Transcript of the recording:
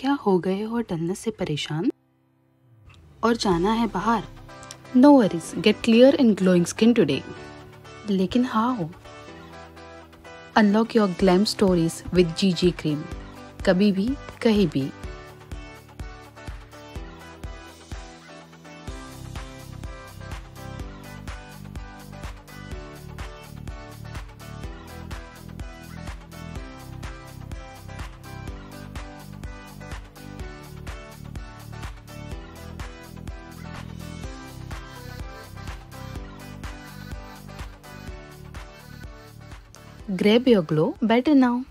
क्या हो गए हो डलनेस से परेशान और जाना है बाहर? No worries, get clear in glowing skin today. लेकिन how? Unlock your glam stories with GG cream, कभी भी कहीं भी। Grab your glow better now.